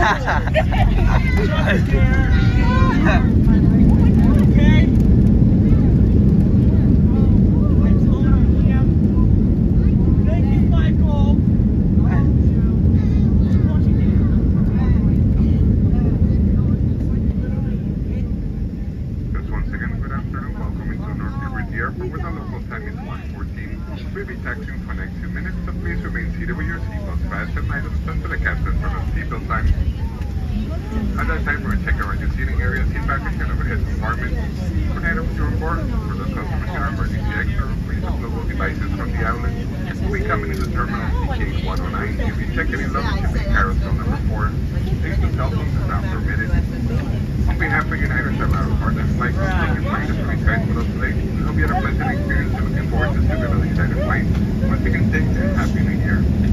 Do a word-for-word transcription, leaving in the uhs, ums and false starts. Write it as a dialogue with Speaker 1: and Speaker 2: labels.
Speaker 1: Airport with a local time is one fourteen. We'll be taxiing for the next few minutes, so please remain seated with your seatbelts fastened items until the captain for the seatbelt sign. At that time, we'll check around your seating area, seat package, and overhead compartment. For items on board, for those customers in our emergency exit room, please upload devices from the outlet. We'll be coming into terminal C K one oh nine. If you check any luggage, you'll be carousel number four. Please do cell phones is not permitted. On behalf of United Airlines, our partner flight, thank you for your free guys with us today. We hope you had a pleasant experience and looking forward to seeing you on the United flight. Once again, thanks and Happy New Year.